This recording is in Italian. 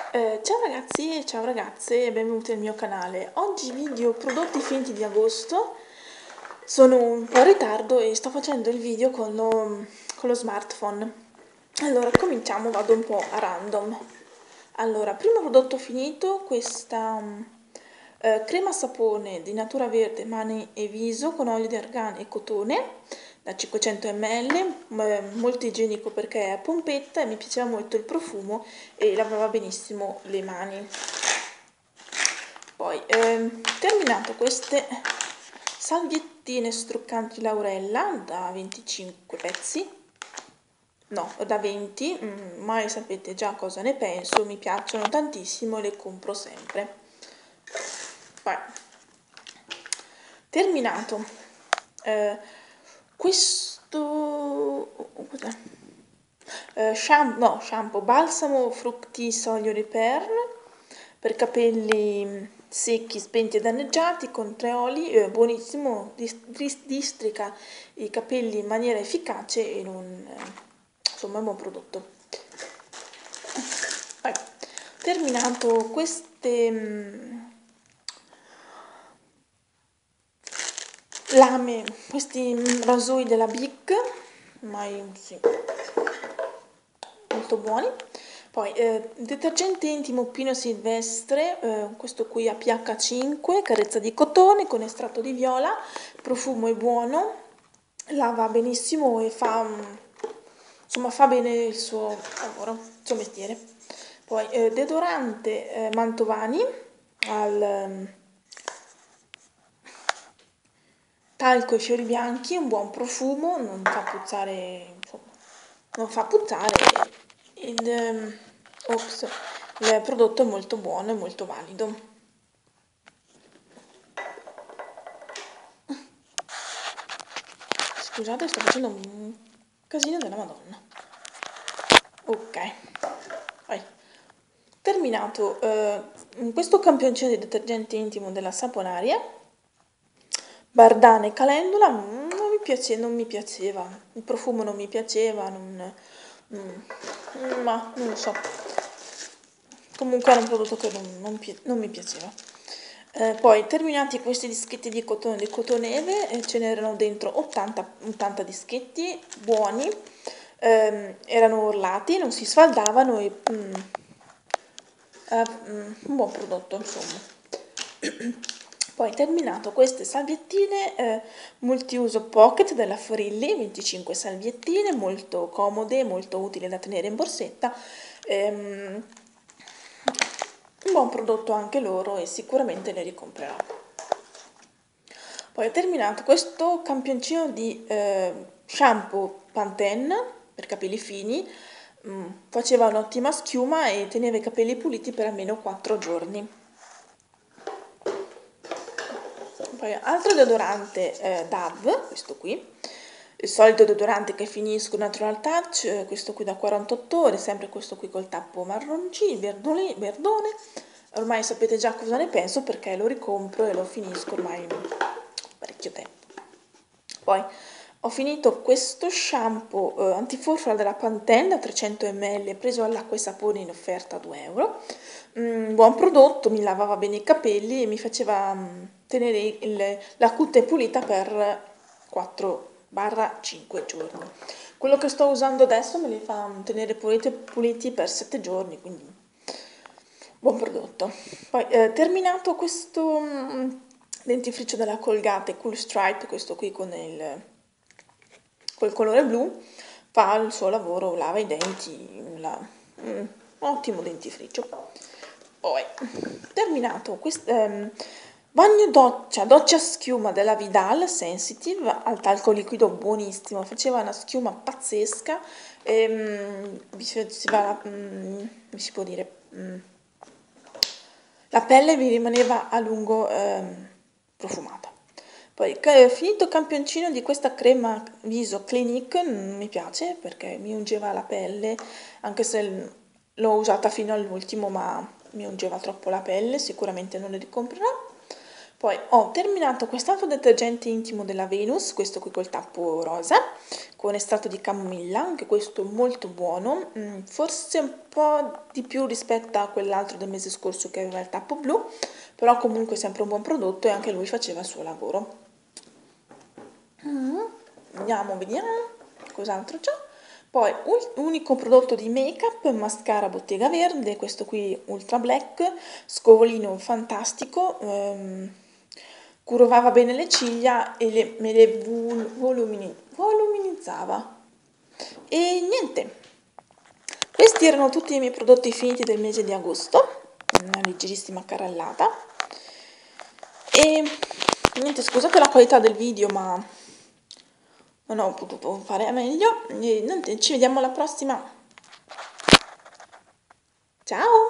Ciao ragazzi e ciao ragazze e benvenuti nel mio canale. Oggi video prodotti finiti di agosto. Sono un po' in ritardo e sto facendo il video con lo smartphone. Allora, cominciamo, vado un po' a random. Allora, primo prodotto finito, questa crema sapone di Natura Verde mani e viso con olio di argan e cotone da 500 ml, molto igienico perché è a pompetta e mi piaceva molto il profumo e lavava benissimo le mani. Poi, terminato queste salviettine struccanti Laurella da 25 pezzi, no, da 20, ma sapete già cosa ne penso, mi piacciono tantissimo, le compro sempre. Poi, terminato questo shampoo balsamo fructis olio repair per capelli secchi, spenti e danneggiati con 3 oli, buonissimo, districa i capelli in maniera efficace e non, insomma è un buon prodotto. Poi, terminato queste lame, questi rasoi della Bic, sì, molto buoni. Poi detergente intimo Pino Silvestre, questo qui a pH 5, carezza di cotone con estratto di viola, profumo è buono, lava benissimo e fa, insomma, fa bene il suo lavoro, il suo mestiere. Poi deodorante Mantovani al talco e fiori bianchi, un buon profumo, non fa puzzare, insomma, non fa puzzare ops, il prodotto è molto buono e molto valido. Scusate, sto facendo un casino della Madonna. Ok, vai. Terminato questo campioncino di detergente intimo della Saponaria, Bardana e Calendula, non mi piaceva, il profumo non mi piaceva, ma non lo so, comunque era un prodotto che non mi piaceva. Poi terminati questi dischetti di cotoneve, ce n'erano dentro 80 dischetti buoni, erano orlati, non si sfaldavano e un buon prodotto insomma. Poi terminato queste salviettine multiuso pocket della Frilli, 25 salviettine molto comode, molto utili da tenere in borsetta, un buon prodotto anche loro e sicuramente ne ricomprerò. Poi ho terminato questo campioncino di shampoo Pantene per capelli fini, faceva un'ottima schiuma e teneva i capelli puliti per almeno 4 giorni. Poi altro deodorante Dove, questo qui, il solito deodorante che finisco Natural Touch, questo qui da 48 ore, sempre questo qui col tappo marroncino, verdone, ormai sapete già cosa ne penso perché lo ricompro e lo finisco ormai parecchio tempo. Poi ho finito questo shampoo antifurfora della Pantene da 300 ml preso all'acqua e sapone in offerta a 2 euro. Buon prodotto, mi lavava bene i capelli e mi faceva tenere la cute pulita per 4-5 giorni. Quello che sto usando adesso me li fa tenere puliti per 7 giorni, quindi buon prodotto. Poi terminato questo dentifricio della Colgate Cool Stripe, questo qui col colore blu, fa il suo lavoro, lava i denti, ottimo dentifricio. Poi terminato questo bagno doccia schiuma della Vidal Sensitive al talco liquido buonissimo, faceva una schiuma pazzesca e mi si può dire, la pelle mi rimaneva a lungo profumata. Poi finito il campioncino di questa crema viso Clinique, non mi piace perché mi ungeva la pelle, anche se l'ho usata fino all'ultimo, ma mi ungeva troppo la pelle, sicuramente non ne ricomprerò. Poi ho terminato quest'altro detergente intimo della Venus, questo qui col tappo rosa, con estratto di camomilla, anche questo molto buono, forse un po' di più rispetto a quell'altro del mese scorso che aveva il tappo blu, però comunque sempre un buon prodotto e anche lui faceva il suo lavoro. Andiamo, vediamo cos'altro c'è. Poi unico prodotto di make up, mascara Bottega Verde, questo qui Ultra Black, scovolino fantastico, curvava bene le ciglia e me le voluminizzava. E niente, questi erano tutti i miei prodotti finiti del mese di agosto, una leggerissima carrellata. E niente, scusate la qualità del video, ma non ho potuto fare meglio. E niente, ci vediamo alla prossima. Ciao!